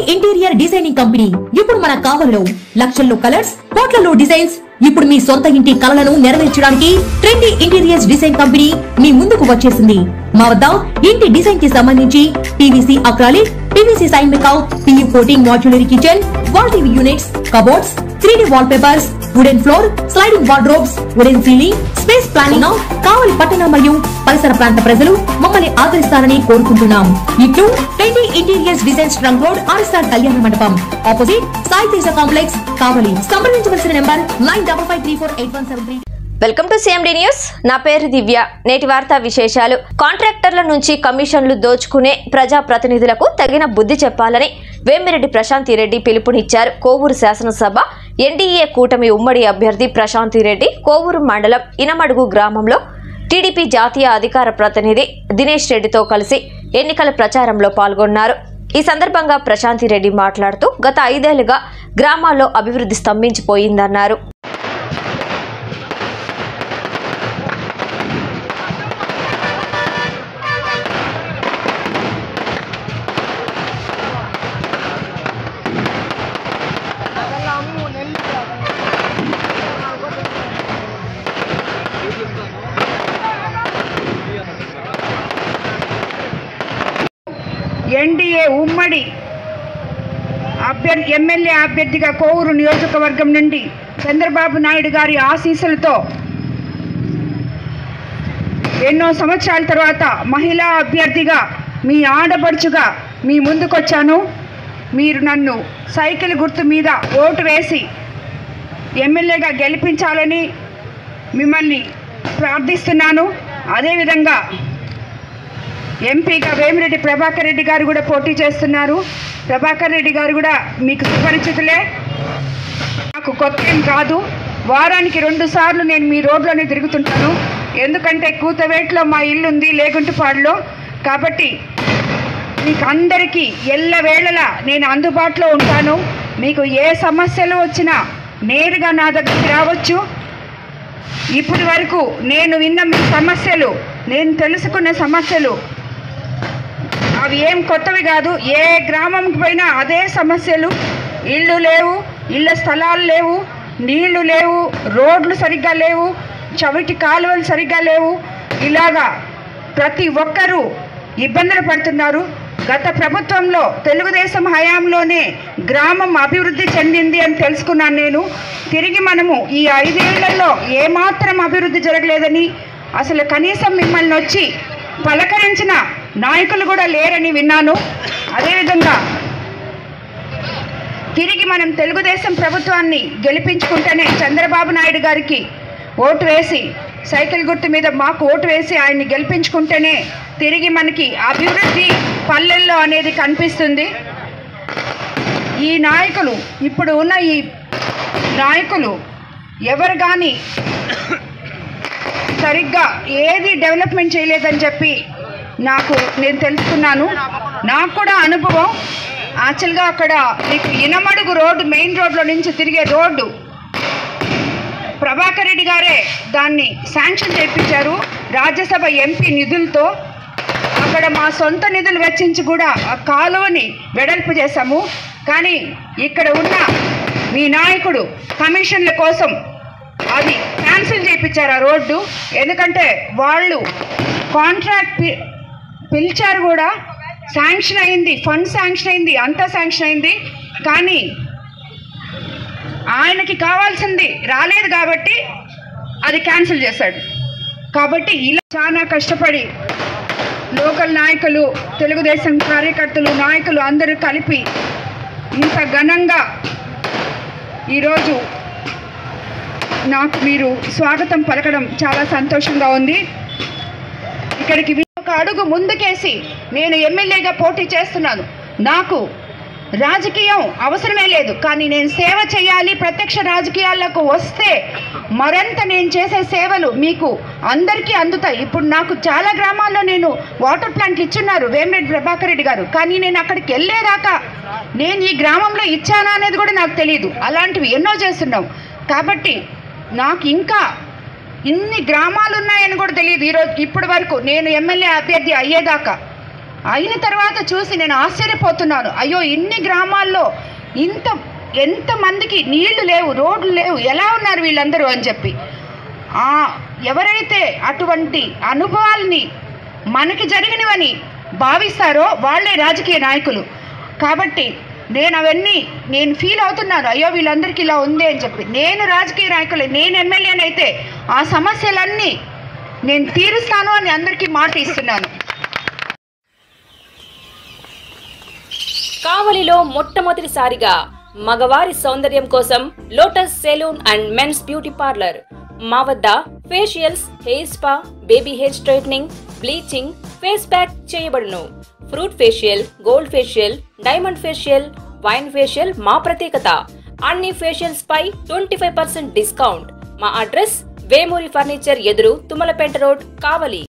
Interior designing company ఇప్పుడు మన కావలిలో లక్షల్లో కలర్స్, కోట్లలో డిజైన్స్. ఇప్పుడు మీ సొంత ఇంటి కలలను నెరవేర్చడానికి ట్రెండీ ఇంటీరియర్స్ డిజైన్ కంపెనీ మీ ముందుకు వచ్చేసింది. మా వద్ద ఇంటి డిజైన్ కి సంబంధించి పీవీసీ అక్రాలిక్, పీవీసీ సైన్ మేకౌట్, PU coating modular kitchen, wall TV units, cupboards, 3D wall papers, wooden floor, sliding wardrobes, wooden ceiling, space planning. Kavali పట్టణ మరియు పరిసర ప్రాంత ప్రజలు మమ్మల్ని ఆదరిస్తారని కోరుకుంటున్నాం. ఇట్లు trendy interiors designs trunk road, RSR Kalyana Mandapam, opposite Sai Teja complex, Kavali. సంప్రదించవలసిన number 95534817. Welcome to CMD news. నా పేరు దివ్య. నేటి వార్తా విశేషాలు. కాంట్రాక్టర్ల నుంచి కమిషన్లు దోచుకునే ప్రజా ప్రతినిధులకు తగిన బుద్ధి చెప్పాలని వేమిరెడ్డి ప్రశాంతిరెడ్డి పిలుపునిచ్చారు. కోవూరు శాసనసభ ఎన్డీఏ కూటమి ఉమ్మడి అభ్యర్థి ప్రశాంతిరెడ్డి కోవూరు మండలం ఇనమడుగు గ్రామంలో టీడీపీ జాతీయ అధికార ప్రతినిధి దినేష్ రెడ్డితో కలిసి ఎన్నికల ప్రచారంలో పాల్గొన్నారు. ఈ సందర్భంగా ప్రశాంతిరెడ్డి మాట్లాడుతూ గత 5 ఏళ్లుగా గ్రామాల్లో అభివృద్ధి స్తంభించిపోయిందన్నారు. ఎన్డీఏ ఉమ్మడి ఎమ్మెల్యే అభ్యర్థిగా కోవూరు నియోజకవర్గం నుండి చంద్రబాబు నాయుడు గారి ఆశీస్సులతో ఎన్నో సంవత్సరాల తర్వాత మహిళా అభ్యర్థిగా మీ ఆడపడుచుగా మీ ముందుకొచ్చాను. మీరు నన్ను సైకిల్ గుర్తు మీద ఓటు వేసి ఎమ్మెల్యేగా గెలిపించాలని మిమ్మల్ని ప్రార్థిస్తున్నాను. అదేవిధంగా ఎంపీగా వేమిరెడ్డి ప్రభాకర్ రెడ్డి గారు కూడా పోటీ చేస్తున్నారు. ప్రభాకర్ రెడ్డి గారు కూడా మీకు సుపరిచితులే, నాకు కొత్త ఏం కాదు. వారానికి 2 సార్లు నేను మీ రోడ్లోనే తిరుగుతుంటాను. ఎందుకంటే కూతవేట్లో మా ఇల్లు ఉంది, లేగుంటుపాడులో. కాబట్టి మీకు అందరికీ ఎల్లవేళలా నేను అందుబాటులో ఉంటాను. మీకు ఏ సమస్యలు వచ్చినా నేరుగా నా దగ్గరికి రావచ్చు. ఇప్పటి వరకు నేను విన్న మీ సమస్యలు, నేను తెలుసుకున్న సమస్యలు అవి ఏం కొత్తవి కాదు. ఏ గ్రామంకి పోయినా అదే సమస్యలు. ఇళ్ళు లేవు, ఇళ్ళ స్థలాలు లేవు, నీళ్లు లేవు, రోడ్లు సరిగ్గా లేవు, చవిటి కాలువలు సరిగ్గా లేవు. ఇలాగా ప్రతి ఒక్కరూ ఇబ్బందులు పడుతున్నారు. గత ప్రభుత్వంలో తెలుగుదేశం హయాంలోనే గ్రామం అభివృద్ధి చెందింది అని తెలుసుకున్నాను నేను. తిరిగి మనము ఈ 5 ఏళ్లలో ఏమాత్రం అభివృద్ధి జరగలేదని, అసలు కనీసం మిమ్మల్ని వచ్చి పలకరించిన నాయకులు కూడా లేరని విన్నాను. అదేవిధంగా తిరిగి మనం తెలుగుదేశం ప్రభుత్వాన్ని గెలిపించుకుంటేనే చంద్రబాబు నాయుడు గారికి ఓటు వేసి, సైకిల్ గుర్తు మీద మాకు ఓటు వేసి ఆయన్ని గెలిపించుకుంటేనే తిరిగి మనకి అభివృద్ధి పల్లెల్లో అనేది కనిపిస్తుంది. ఈ నాయకులు, ఇప్పుడు ఉన్న ఈ నాయకులు ఎవరు కానీ సరిగ్గా ఏది డెవలప్మెంట్ చేయలేదని చెప్పి నేను తెలుసుకున్నాను. నాకు కూడా అనుభవం. యాక్చువల్గా అక్కడ మీకు ఇనమడుగు రోడ్డు, మెయిన్ రోడ్లో నుంచి తిరిగే రోడ్డు ప్రభాకర్ రెడ్డి గారే దాన్ని శాంక్షన్ చేయించారు రాజ్యసభ ఎంపీ నిధులతో. అక్కడ మా సొంత నిధులు వెచ్చించి కూడా ఆ కాలువని వెడల్పు చేశాము. కానీ ఇక్కడ ఉన్న మీ నాయకుడు కమిషన్ల కోసం అది క్యాన్సిల్ చేయించారు ఆ రోడ్డు. ఎందుకంటే వాళ్ళు కాంట్రాక్ట్ పిలిచారు కూడా, శాంక్షన్ అయింది, ఫండ్ శాంక్షన్ అయింది, అంతా శాంక్షన్ అయింది. కానీ ఆయనకి కావాల్సింది రాలేదు కాబట్టి అది క్యాన్సిల్ చేశాడు. కాబట్టి ఇలా చాలా కష్టపడి లోకల్ నాయకులు, తెలుగుదేశం కార్యకర్తలు, నాయకులు అందరూ కలిపి ఇంత ఘనంగా ఈరోజు నాకు మీరు స్వాగతం పలకడం చాలా సంతోషంగా ఉంది. ఇక్కడికి ఒక అడుగు ముందుకేసి నేను ఎమ్మెల్యేగా పోటీ చేస్తున్నాను. నాకు రాజకీయం అవసరమే లేదు, కానీ నేను సేవ చేయాలి. ప్రత్యక్ష రాజకీయాలకు వస్తే మరింత నేను చేసే సేవలు మీకు అందరికీ అందుతాయి. ఇప్పుడు నాకు చాలా గ్రామాల్లో నేను వాటర్ ప్లాంట్లు ఇచ్చున్నారు వేమిరెడ్డి ప్రభాకర్ రెడ్డి గారు. కానీ నేను అక్కడికి వెళ్ళేదాకా నేను ఈ గ్రామంలో ఇచ్చానా అనేది కూడా నాకు తెలియదు. అలాంటివి ఎన్నో చేస్తున్నాం. కాబట్టి నాకు ఇంకా ఇన్ని గ్రామాలు ఉన్నాయని కూడా తెలియదు. ఇప్పటి వరకు నేను ఎమ్మెల్యే అభ్యర్థి అయ్యేదాకా అయిన తర్వాత చూసి నేను ఆశ్చర్యపోతున్నాను. అయ్యో, ఇన్ని గ్రామాల్లో ఎంతమందికి నీళ్లు లేవు, రోడ్లు లేవు, ఎలా ఉన్నారు వీళ్ళందరూ అని చెప్పి. ఎవరైతే అటువంటి అనుభవాల్ని మనకి జరిగినవని భావిస్తారో వాళ్ళే రాజకీయ నాయకులు. కాబట్టి నేను ఫీల్ అవుతున్నాను, అయ్యో వీళ్ళందరికీ ఇలా ఉంది అని చెప్పి. నేను రాజకీయ నాయకులు, నేను ఎమ్మెల్యేనైతే ఆ సమస్యలన్నీ నేను తీరుస్తాను అని అందరికీ మాట ఇస్తున్నాను. కావలిలో మొట్టమొదటిసారిగా మగవారి సౌందర్యం కోసం lotus salon and men's beauty parlour. మా వద్ద facials, hair spa, baby hair straightening, bleaching, face pack చేయబడును. Fruit facial, gold facial, diamond facial, wine facial మా ప్రత్యేకత. అన్ని ఫేషియల్స్ పై 25% డిస్కౌంట్. మా అడ్రస్ వేమూరి ఫర్నిచర్ ఎదురు, తుమ్మలపేట రోడ్, కావలి.